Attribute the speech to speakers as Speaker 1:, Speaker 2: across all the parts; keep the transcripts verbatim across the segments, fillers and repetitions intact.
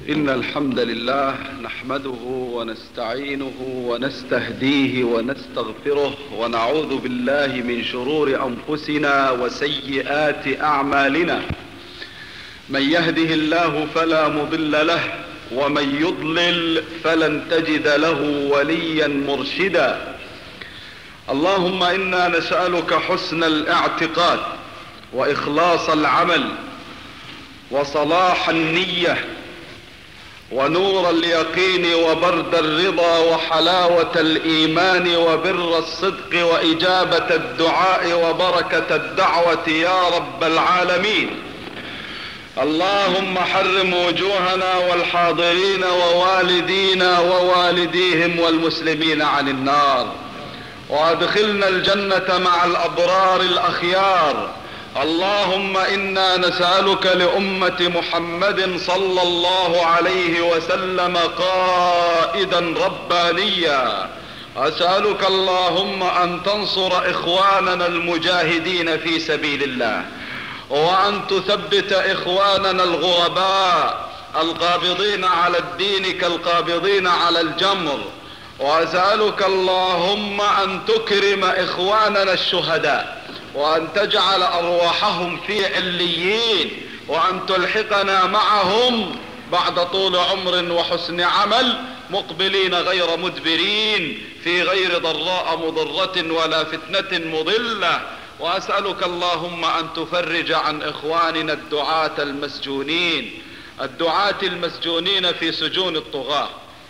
Speaker 1: إن الحمد لله نحمده ونستعينه ونستهديه ونستغفره ونعوذ بالله من شرور أنفسنا وسيئات أعمالنا. من يهده الله فلا مضل له ومن يضلل فلن تجد له وليا مرشدا. اللهم إنا نسألك حسن الاعتقاد وإخلاص العمل وصلاح النية ونور اليقين وبرد الرضا وحلاوة الإيمان وبر الصدق وإجابة الدعاء وبركة الدعوة يا رب العالمين. اللهم حرم وجوهنا والحاضرين ووالدينا ووالديهم والمسلمين عن النار، وادخلنا الجنة مع الأبرار الأخيار. اللهم إنا نسألك لأمة محمد صلى الله عليه وسلم قائدا ربانيا. أسألك اللهم أن تنصر إخواننا المجاهدين في سبيل الله، وأن تثبت إخواننا الغرباء القابضين على الدين كالقابضين على الجمر. وأسألك اللهم أن تكرم إخواننا الشهداء، وأن تجعل أرواحهم في عليين، وأن تلحقنا معهم بعد طول عمر وحسن عمل مقبلين غير مدبرين في غير ضراء مضرة ولا فتنة مضلة. وأسألك اللهم أن تفرج عن إخواننا الدعاة المسجونين الدعاة المسجونين في سجون الطغاة.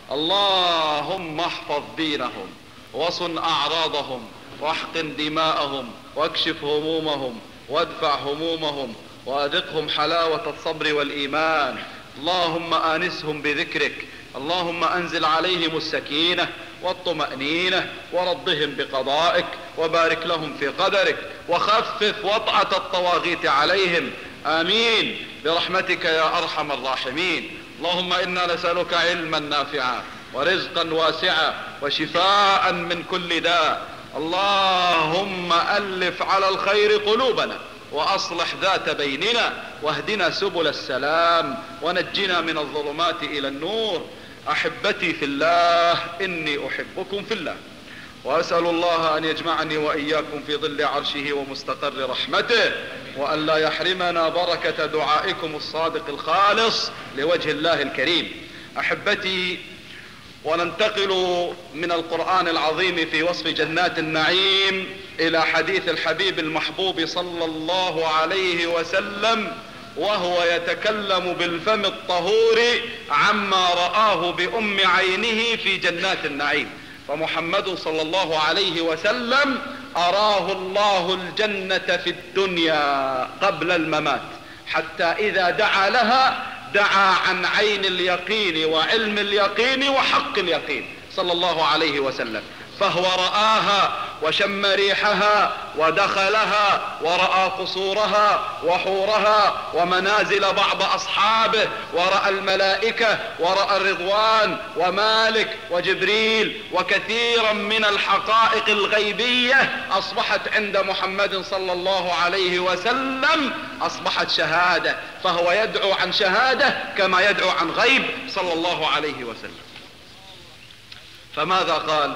Speaker 1: اللهم احفظ دينهم وصن أعراضهم واحقن دماءهم واكشف همومهم وادفع همومهم وأذقهم حلاوة الصبر والإيمان. اللهم آنسهم بذكرك. اللهم أنزل عليهم السكينة والطمأنينة ورضهم بقضائك، وبارك لهم في قدرك، وخفف وطأة الطواغيت عليهم. آمين برحمتك يا أرحم الراحمين. اللهم إنا نسألك علما نافعا ورزقا واسعا وشفاء من كل داء. اللهم ألف على الخير قلوبنا وأصلح ذات بيننا، واهدنا سبل السلام، ونجنا من الظلمات إلى النور. أحبتي في الله، إني أحبكم في الله، وأسأل الله أن يجمعني وإياكم في ظل عرشه ومستقر رحمته، وأن لا يحرمنا بركة دعائكم الصادق الخالص لوجه الله الكريم. أحبتي، وننتقل من القرآن العظيم في وصف جنات النعيم إلى حديث الحبيب المحبوب صلى الله عليه وسلم، وهو يتكلم بالفم الطهور عما رآه بأم عينه في جنات النعيم. فمحمد صلى الله عليه وسلم أراه الله الجنة في الدنيا قبل الممات، حتى إذا دعا لها دعا عن عين اليقين وعلم اليقين وحق اليقين صلى الله عليه وسلم. فهو رآها وشم ريحها ودخلها ورأى قصورها وحورها ومنازل بعض أصحابه، ورأى الملائكة ورأى الرضوان ومالك وجبريل، وكثيرا من الحقائق الغيبية أصبحت عند محمد صلى الله عليه وسلم أصبحت شهادة، فهو يدعو عن شهادة كما يدعو عن غيب صلى الله عليه وسلم. فماذا قال؟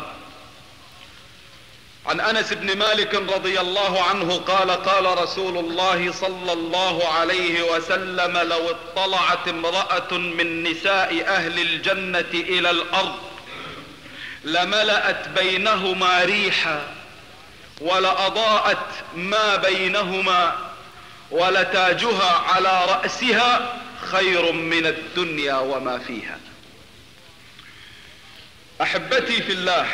Speaker 1: عن أنس بن مالك رضي الله عنه قال: قال رسول الله صلى الله عليه وسلم: لو اطلعت امرأة من نساء أهل الجنة إلى الأرض لملأت بينهما ريحا ولأضاءت ما بينهما ولتاجها على رأسها خير من الدنيا وما فيها. أحبتي في الله،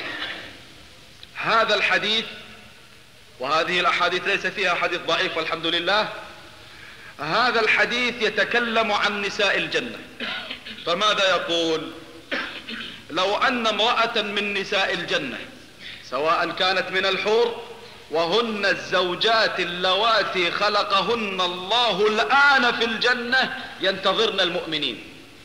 Speaker 1: هذا الحديث وهذه الأحاديث ليس فيها حديث ضعيف والحمد لله، هذا الحديث يتكلم عن نساء الجنة. فماذا يقول؟ لو أن امرأة من نساء الجنة سواء كانت من الحور وهن الزوجات اللواتي خلقهن الله الآن في الجنة ينتظرن المؤمنين،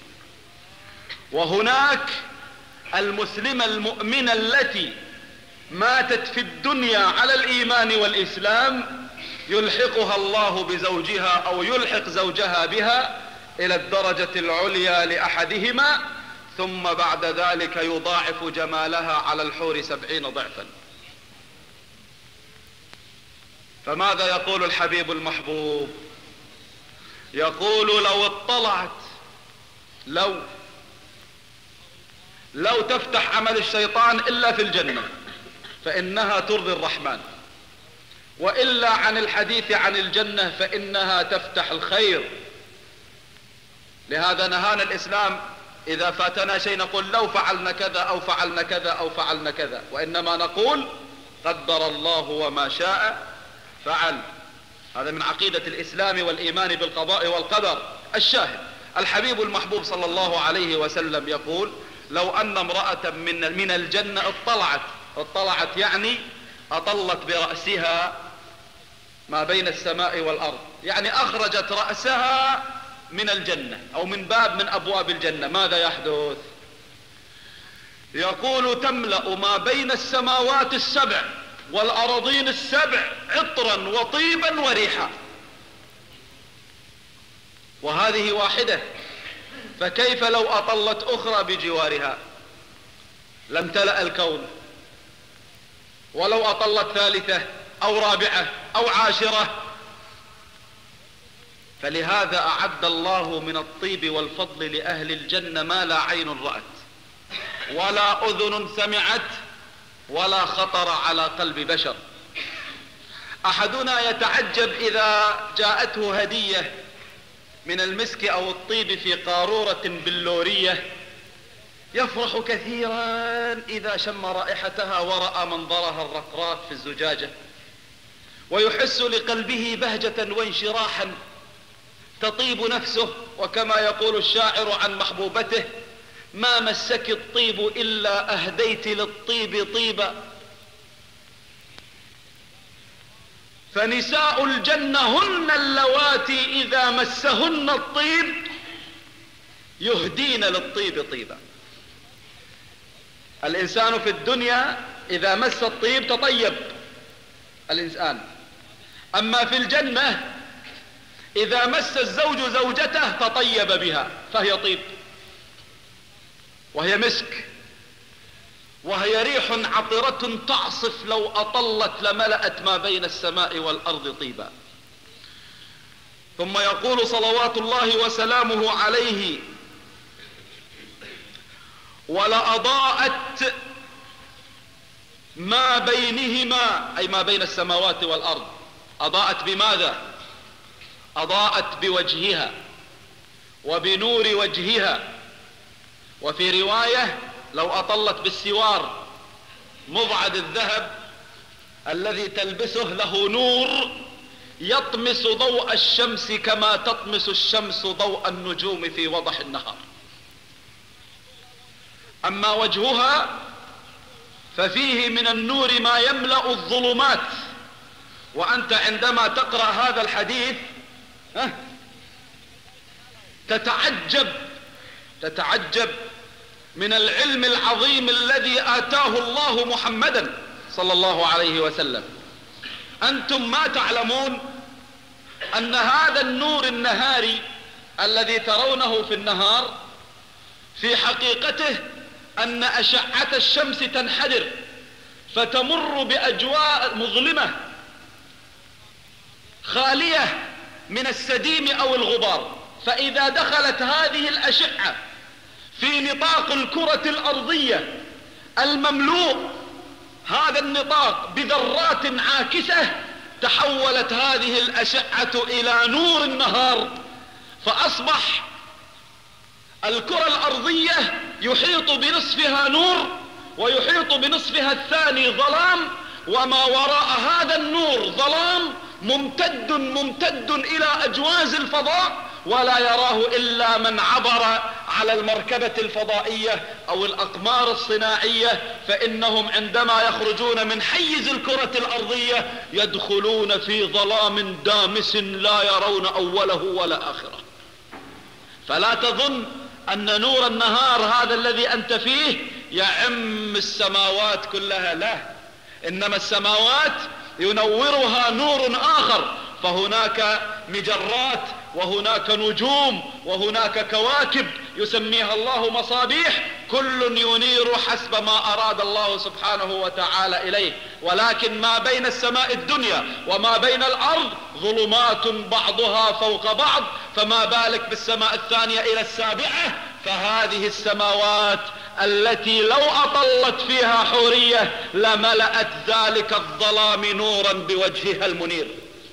Speaker 1: وهناك المسلمة المؤمنة التي ماتت في الدنيا على الإيمان والإسلام يلحقها الله بزوجها أو يلحق زوجها بها إلى الدرجة العليا لأحدهما، ثم بعد ذلك يضاعف جمالها على الحور سبعين ضعفا. فماذا يقول الحبيب المحبوب؟ يقول لو اطلعت لو لو تفتح عمل الشيطان إلا في الجنة فإنها ترضي الرحمن، وإلا عن الحديث عن الجنة فإنها تفتح الخير. لهذا نهانا الإسلام إذا فاتنا شيء نقول لو فعلنا كذا أو فعلنا كذا أو فعلنا كذا، وإنما نقول قدر الله وما شاء فعل. هذا من عقيدة الإسلام والإيمان بالقضاء والقدر. الشاهد الحبيب المحبوب صلى الله عليه وسلم يقول لو أن امرأة من من الجنة اطلعت اطلعت يعني أطلت برأسها ما بين السماء والأرض، يعني أخرجت رأسها من الجنة أو من باب من أبواب الجنة، ماذا يحدث؟ يقول تملأ ما بين السماوات السبع والأراضين السبع عطرا وطيبا وريحا. وهذه واحدة، فكيف لو أطلت أخرى بجوارها؟ لامتلأ الكون. ولو أطلت ثالثة أو رابعة أو عاشرة. فلهذا أعد الله من الطيب والفضل لأهل الجنة ما لا عين رأت ولا أذن سمعت ولا خطر على قلب بشر. أحدنا يتعجب إذا جاءته هدية من المسك أو الطيب في قارورة بلورية، يفرح كثيرا إذا شم رائحتها ورأى منظرها الرقراق في الزجاجة، ويحس لقلبه بهجة وانشراحا تطيب نفسه. وكما يقول الشاعر عن محبوبته ما مسك الطيب إلا أهديت للطيب طيبا. فنساء الجنة هن اللواتي إذا مسهن الطيب يهدين للطيب طيبا. الإنسان في الدنيا إذا مس الطيب تطيب الإنسان، أما في الجنة إذا مس الزوج زوجته تطيب بها، فهي طيب وهي مسك وهي ريح عطرة تعصف، لو أطلت لملأت ما بين السماء والأرض طيبا. ثم يقول صلوات الله وسلامه عليه ولأضاءت ما بينهما، أي ما بين السماوات والأرض. أضاءت بماذا؟ أضاءت بوجهها وبنور وجهها. وفي رواية لو أطلت بالسوار مضعد الذهب الذي تلبسه له نور يطمس ضوء الشمس كما تطمس الشمس ضوء النجوم في وضح النهار. أما وجهها ففيه من النور ما يملأ الظلمات. وأنت عندما تقرأ هذا الحديث تتعجب تتعجب من العلم العظيم الذي آتاه الله محمدا صلى الله عليه وسلم. أنتم ما تعلمون أن هذا النور النهاري الذي ترونه في النهار في حقيقته أن أشعة الشمس تنحدر فتمر بأجواء مظلمة خالية من السديم أو الغبار، فإذا دخلت هذه الأشعة في نطاق الكرة الأرضية المملوء هذا النطاق بذرات عاكسة، تحولت هذه الأشعة إلى نور النهار، فأصبح الكرة الأرضية يحيط بنصفها نور ويحيط بنصفها الثاني ظلام، وما وراء هذا النور ظلام ممتد ممتد إلى أجواز الفضاء، ولا يراه إلا من عبر على المركبة الفضائية أو الأقمار الصناعية، فإنهم عندما يخرجون من حيز الكرة الأرضية يدخلون في ظلام دامس لا يرون أوله ولا آخره. فلا تظن أن نور النهار هذا الذي أنت فيه يعم السماوات كلها، لا، إنما السماوات ينورها نور آخر، فهناك مجرات وهناك نجوم وهناك كواكب يسميها الله مصابيح، كل ينير حسب ما أراد الله سبحانه وتعالى إليه. ولكن ما بين السماء الدنيا وما بين الأرض ظلمات بعضها فوق بعض، فما بالك بالسماء الثانية إلى السابعة. فهذه السماوات التي لو أطلت فيها حورية لملأت ذلك الظلام نورا بوجهها المنير.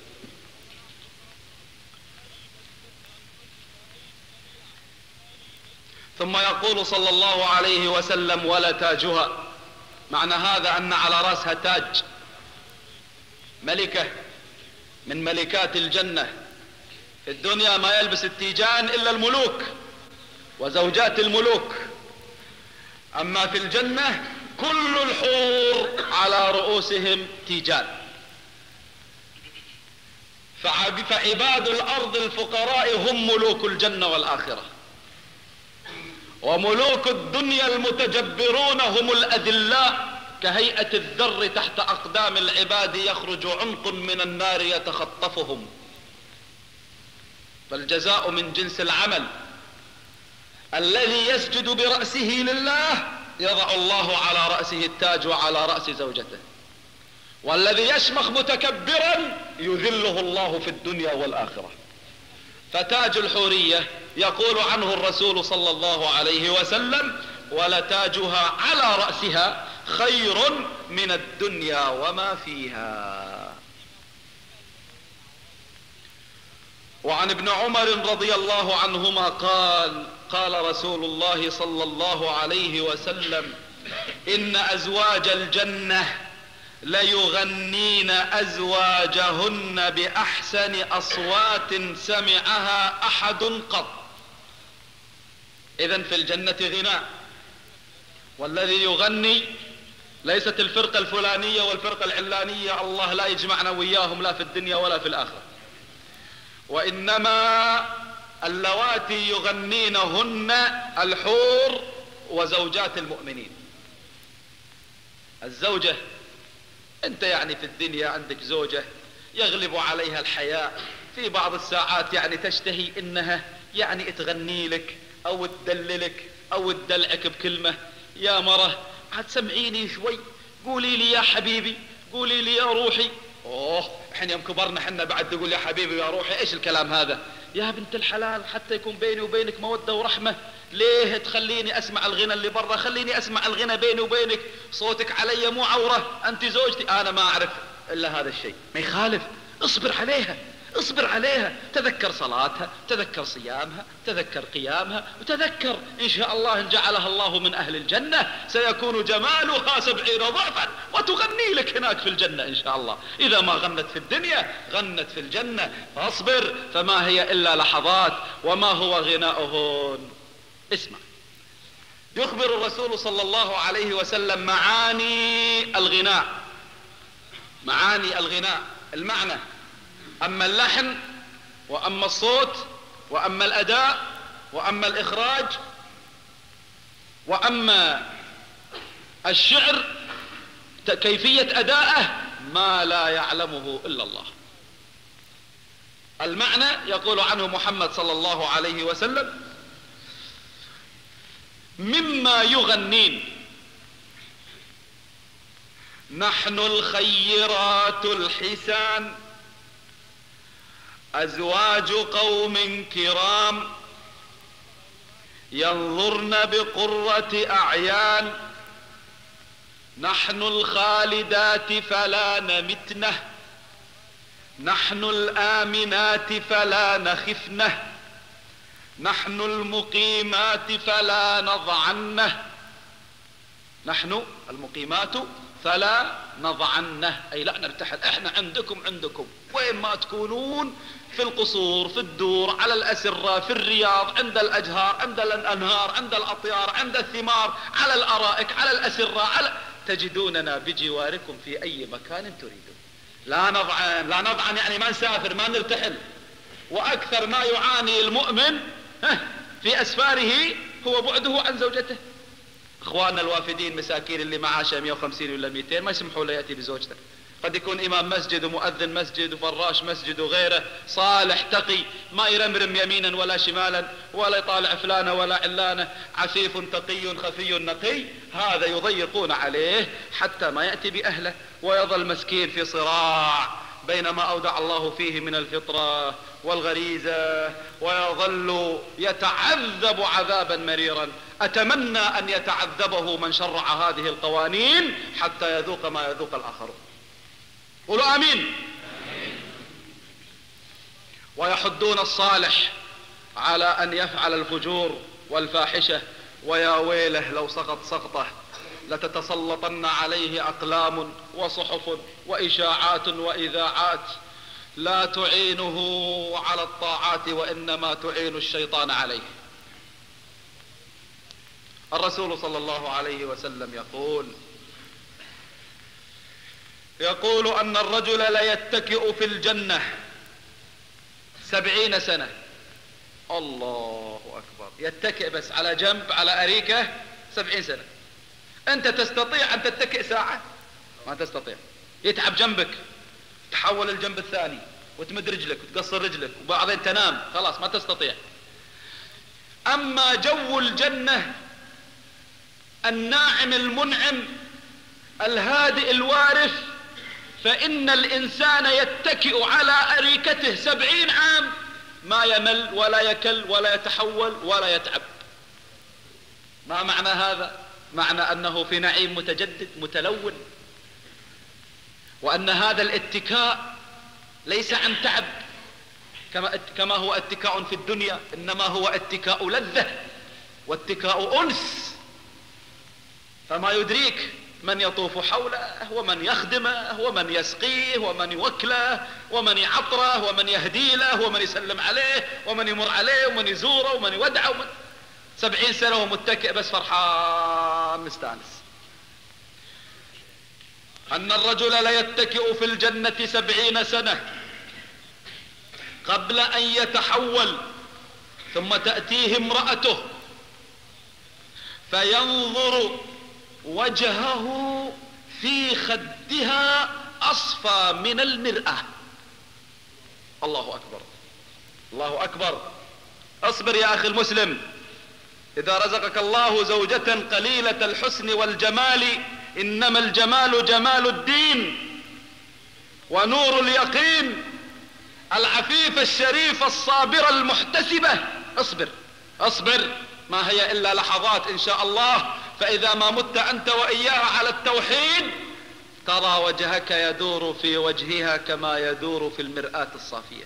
Speaker 1: ثم يقول صلى الله عليه وسلم: ولتاجها. معنى هذا أن على رأسها تاج، ملكة من ملكات الجنة. في الدنيا ما يلبس التيجان إلا الملوك وزوجات الملوك، أما في الجنة كل الحور على رؤوسهم تيجان. فعباد الأرض الفقراء هم ملوك الجنة والآخرة، وملوك الدنيا المتجبرون هم الأذلاء كهيئة الذر تحت أقدام العباد، يخرج عنق من النار يتخطفهم. فالجزاء من جنس العمل. الذي يسجد برأسه لله يضع الله على رأسه التاج وعلى رأس زوجته، والذي يشمخ متكبرا يذله الله في الدنيا والآخرة. فتاج الحورية يقول عنه الرسول صلى الله عليه وسلم: ولتاجها على رأسها خير من الدنيا وما فيها. وعن ابن عمر رضي الله عنهما قال: قال رسول الله صلى الله عليه وسلم: إن أزواج الجنة ليغنين أزواجهن بأحسن أصوات سمعها أحد قط. إذن في الجنة غناء، والذي يغني ليست الفرقة الفلانية والفرقة العلانية، الله لا يجمعنا وياهم لا في الدنيا ولا في الآخرة، وإنما اللواتي يغنينهن الحور وزوجات المؤمنين. الزوجة، انت يعني في الدنيا عندك زوجة يغلب عليها الحياء، في بعض الساعات يعني تشتهي انها يعني تغني لك او تدللك او تدلعك بكلمة: يا مرة عاد سمعيني شوي، قولي لي يا حبيبي، قولي لي يا روحي. اوه احنا يوم كبرنا حنا بعد تقول يا حبيبي يا روحي، ايش الكلام هذا؟ يا بنت الحلال حتى يكون بيني وبينك مودة ورحمة، ليه تخليني اسمع الغنى اللي برا؟ خليني اسمع الغنى بيني وبينك، صوتك علي مو عورة، انت زوجتي. انا ما اعرف الا هذا الشيء. ما يخالف، اصبر عليها، اصبر عليها، تذكر صلاتها، تذكر صيامها، تذكر قيامها، وتذكر ان شاء الله ان جعلها الله من اهل الجنة سيكون جمالها سبعين ضعفا وتغني لك هناك في الجنة ان شاء الله. اذا ما غنت في الدنيا غنت في الجنة، فاصبر فما هي الا لحظات. وما هو غناؤهن؟ اسمع، يخبر الرسول صلى الله عليه وسلم معاني الغناء. معاني الغناء، المعنى: أما اللحن وأما الصوت وأما الأداء وأما الإخراج وأما الشعر كيفية أداءه ما لا يعلمه إلا الله. المعنى يقول عنه محمد صلى الله عليه وسلم: مما يغنين: نحن الخيرات الحسان، أزواج قوم كرام، ينظرن بقرة أعيان، نحن الخالدات فلا نمتنه، نحن الآمنات فلا نخفنه، نحن المقيمات فلا نضعنه. نحن المقيمات فلا نضعنه، أي لا نرتحل، احنا عندكم عندكم وين ما تكونون، في القصور، في الدور، على الأسرة، في الرياض، عند الأجهار، عند الأنهار، عند الأطيار، عند الثمار، على الأرائك، على الأسرة، على تجدوننا بجواركم في أي مكان تريدون. لا نضعن، لا نضعن يعني ما نسافر، ما نرتحل. وأكثر ما يعاني المؤمن في أسفاره هو بعده عن زوجته. اخواننا الوافدين مساكين اللي معاشه مئة وخمسين ولا مئتين ما يسمحوا له يأتي بزوجته، قد يكون إمام مسجد ومؤذن مسجد وفراش مسجد وغيره صالح تقي، ما يرمرم يمينا ولا شمالا ولا يطالع فلانة ولا علانة، عفيف تقي خفي نقي، هذا يضيقون عليه حتى ما يأتي بأهله ويظل مسكين في صراع بين ما أودع الله فيه من الفطرة والغريزة، ويظل يتعذب عذابا مريرا. أتمنى أن يتعذبه من شرع هذه القوانين حتى يذوق ما يذوق الآخرون. قولوا آمين. ويحدون الصالح على أن يفعل الفجور والفاحشة، ويا ويله لو سقط سقطه لتتسلطن عليه أقلام وصحف وإشاعات وإذاعات لا تعينه على الطاعات وإنما تعين الشيطان عليه. الرسول صلى الله عليه وسلم يقول يقول أن الرجل ليتكئ في الجنة سبعين سنة. الله أكبر، يتكئ بس على جنب على أريكة سبعين سنة. أنت تستطيع أن تتكئ ساعة؟ ما تستطيع. يتعب جنبك، تحول الجنب الثاني وتمد رجلك وتقصر رجلك وبعدين تنام، خلاص ما تستطيع. أما جو الجنة الناعم المنعم الهادئ الوارف، فإن الإنسان يتكئ على أريكته سبعين عام ما يمل ولا يكل ولا يتحول ولا يتعب. ما معنى هذا؟ معنى أنه في نعيم متجدد متلون، وأن هذا الاتكاء ليس عن تعب كما كما هو اتكاء في الدنيا، إنما هو اتكاء لذة واتكاء أنس. فما يدريك من يطوف حوله ومن يخدمه ومن يسقيه ومن يوكله ومن يعطره ومن يهدي له ومن يسلم عليه ومن يمر عليه ومن يزوره ومن يودعه ومن سبعين سنة ومتكئ بس فرحان مستانس. أن الرجل ليتكئ في الجنة سبعين سنة قبل أن يتحول، ثم تأتيه امرأته فينظر وجهه في خدها أصفى من المرآة. الله أكبر، الله أكبر. اصبر يا أخي المسلم، إذا رزقك الله زوجة قليلة الحسن والجمال، إنما الجمال جمال الدين ونور اليقين، العفيفة الشريفة الصابرة المحتسبة. اصبر اصبر، ما هي إلا لحظات إن شاء الله، فإذا ما مت أنت وإياها على التوحيد ترى وجهك يدور في وجهها كما يدور في المرآة الصافية.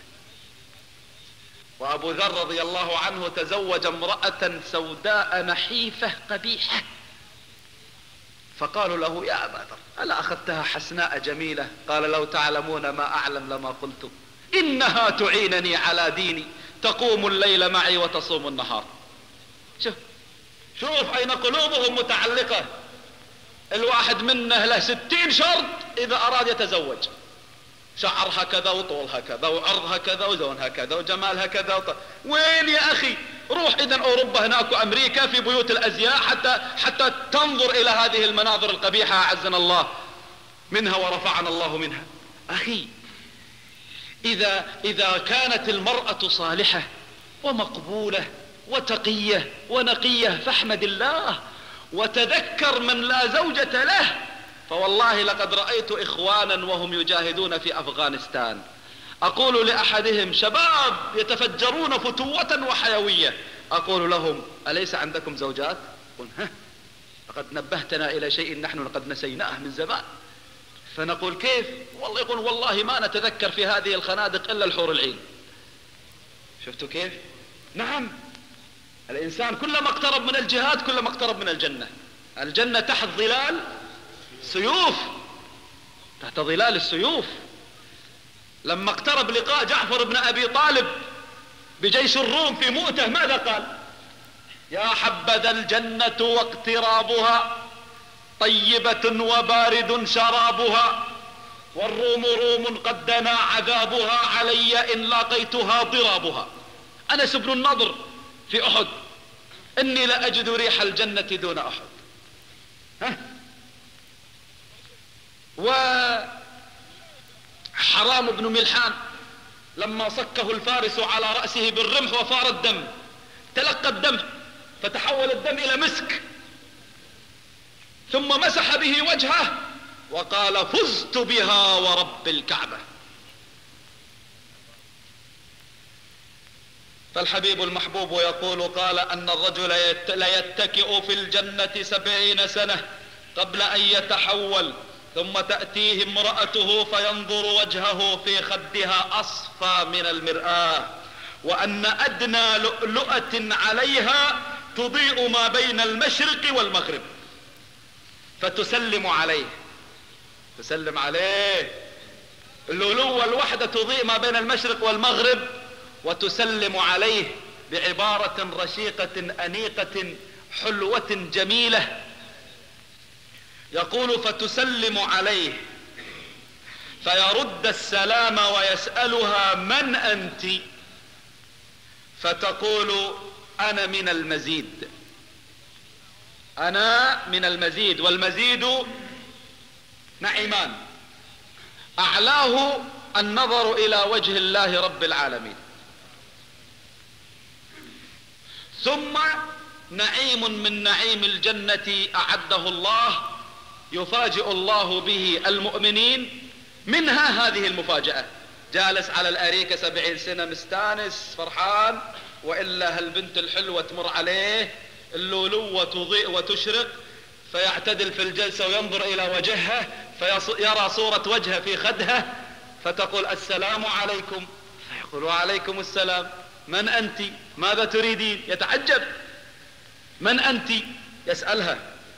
Speaker 1: وأبو ذر رضي الله عنه تزوج امرأة سوداء نحيفة قبيحة، فقالوا له يا أبا ذر ألا أخذتها حسناء جميلة؟ قال لو تعلمون ما أعلم لما قلت، إنها تعينني على ديني، تقوم الليل معي وتصوم النهار. شوف شوف أين قلوبهم متعلقة. الواحد منه له ستين شرط إذا أراد يتزوج، شعرها كذا وطولها كذا وعرضها كذا وزونها كذا وجمالها كذا وط... وين يا أخي؟ روح إذن أوروبا هناك وأمريكا في بيوت الأزياء حتى حتى تنظر إلى هذه المناظر القبيحة أعزنا الله منها ورفعنا الله منها. أخي إذا إذا كانت المرأة صالحة ومقبولة وتقية ونقية فاحمد الله وتذكر من لا زوجة له. فوالله لقد رأيت إخوانا وهم يجاهدون في أفغانستان، أقول لأحدهم شباب يتفجرون فتوة وحيوية، أقول لهم أليس عندكم زوجات؟ قل ها لقد نبهتنا إلى شيء نحن لقد نسيناه من زمان. فنقول كيف؟ والله يقول والله ما نتذكر في هذه الخنادق إلا الحور العين. شفتوا كيف؟ نعم، الإنسان كلما اقترب من الجهاد كلما اقترب من الجنة. الجنة تحت ظلال سيوف، تحت ظلال السيوف. لما اقترب لقاء جعفر بن أبي طالب بجيش الروم في مؤتة ماذا قال؟ يا حبذا الجنة واقترابها، طيبة وبارد شرابها، والروم روم قد دنا عذابها، علي إن لاقيتها ضرابها. أنس بن النضر في أحد إني لأجد ريح الجنة دون أحد. ها؟
Speaker 2: حرام بن ملحان لما صكه الفارس على رأسه بالرمح وفار الدم، تلقى الدم فتحول الدم إلى مسك، ثم مسح به وجهه وقال فزت بها ورب الكعبة. فالحبيب المحبوب يقول قال أن الرجل ليتكئ في الجنة سبعين سنة قبل أن يتحول، ثم تأتيه امرأته فينظر وجهه في خدها أصفى من المرآة، وأن أدنى لؤلؤة عليها تضيء ما بين المشرق والمغرب، فتسلم عليه، تسلم عليه، اللؤلؤة الوحدة تضيء ما بين المشرق والمغرب، وتسلم عليه بعبارة رشيقة أنيقة حلوة جميلة. يقول فتسلم عليه فيرد السلام ويسألها من أنت؟ فتقول أنا من المزيد، أنا من المزيد. والمزيد نعيمان، أعلاه النظر إلى وجه الله رب العالمين، ثم نعيم من نعيم الجنة أعده الله يفاجئ الله به المؤمنين، منها هذه المفاجأة: جالس على الأريكة سبعين سنة مستانس فرحان، وإلا هالبنت الحلوة تمر عليه اللؤلؤة تضيء وتشرق، فيعتدل في الجلسة وينظر إلى وجهها فيرى صورة وجهها في خدها، فتقول السلام عليكم، فيقول وعليكم السلام، من أنت؟ ماذا تريدين؟ يتعجب، من أنت؟ يسألها،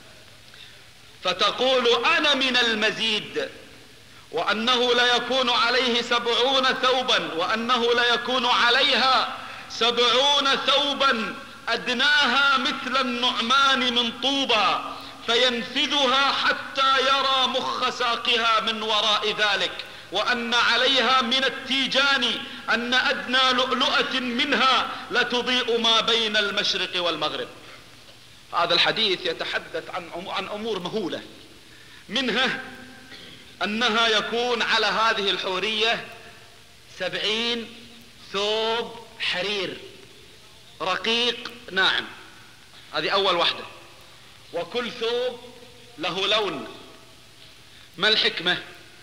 Speaker 2: فتقول أنا من المزيد، وأنه ليكون عليه سبعون ثوبا، وأنه ليكون عليها سبعون ثوبا أدناها مثل النعمان من طوبى، فينفذها حتى يرى مخ ساقها من وراء ذلك، وأن عليها من التيجان أن أدنى لؤلؤة منها لتضيء ما بين المشرق والمغرب. هذا الحديث يتحدث عن عن أمور مهولة، منها أنها يكون على هذه الحورية سبعين ثوب حرير رقيق ناعم، هذه أول واحدة، وكل ثوب له لون. ما الحكمة؟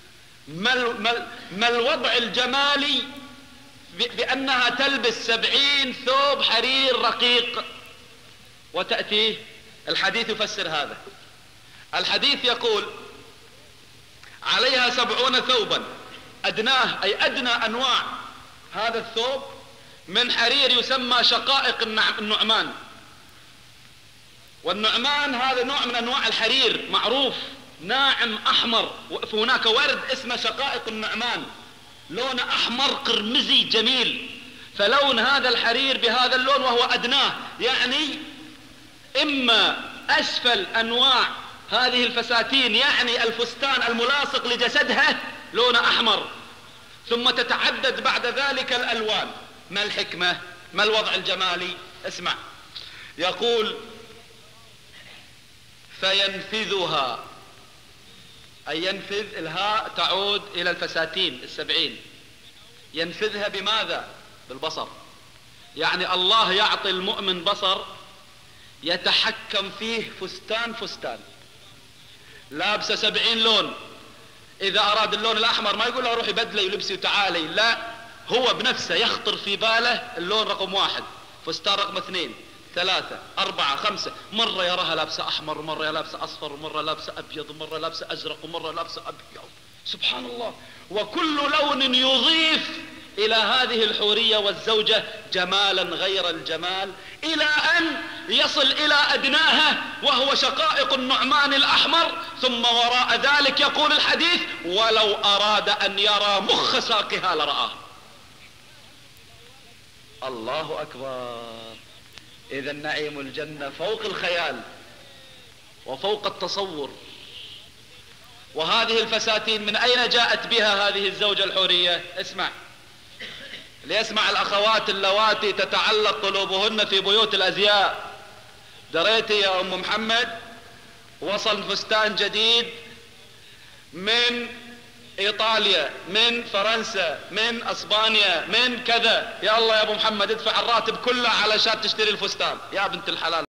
Speaker 2: ما الوضع الجمالي بأنها تلبس سبعين ثوب حرير رقيق وتأتي؟ الحديث يفسر هذا. الحديث يقول عليها سبعون ثوبا أدناه، أي أدنى أنواع هذا الثوب من حرير يسمى شقائق النعمان، والنعمان هذا نوع من أنواع الحرير معروف ناعم أحمر، وهناك ورد اسمه شقائق النعمان لونه أحمر قرمزي جميل، فلون هذا الحرير بهذا اللون وهو أدناه، يعني إما أسفل أنواع هذه الفساتين، يعني الفستان الملاصق لجسدها لونه أحمر، ثم تتعدد بعد ذلك الألوان. ما الحكمة؟ ما الوضع الجمالي؟ اسمع، يقول فينفذها، أي ينفذ، الهاء تعود إلى الفساتين السبعين، ينفذها بماذا؟ بالبصر، يعني الله يعطي المؤمن بصر يتحكم فيه فستان فستان، لابسه سبعين لون، إذا أراد اللون الأحمر ما يقول له روح يبدلي ولبسي وتعالي، لا، هو بنفسه يخطر في باله اللون رقم واحد، فستان رقم اثنين، ثلاثة، أربعة، خمسة، مرة يراها لابسة أحمر، ومرة لابسة أصفر، ومرة لابسة أبيض، ومرة لابسة أزرق، ومرة لابسة أبيض، سبحان الله، وكل لون يضيف إلى هذه الحورية والزوجة جمالا غير الجمال، إلى أن يصل إلى أدناها وهو شقائق النعمان الأحمر. ثم وراء ذلك يقول الحديث ولو أراد أن يرى مخ ساقها لرآه. الله أكبر. إذا نعيم الجنة فوق الخيال وفوق التصور. وهذه الفساتين من أين جاءت بها هذه الزوجة الحورية؟ اسمع، ليسمع الأخوات اللواتي تتعلق قلوبهن في بيوت الأزياء. دريتي يا أم محمد وصل فستان جديد من ايطاليا، من فرنسا، من اسبانيا، من كذا، يا الله يا ابو محمد ادفع الراتب كله علشان تشتري الفستان. يا بنت الحلال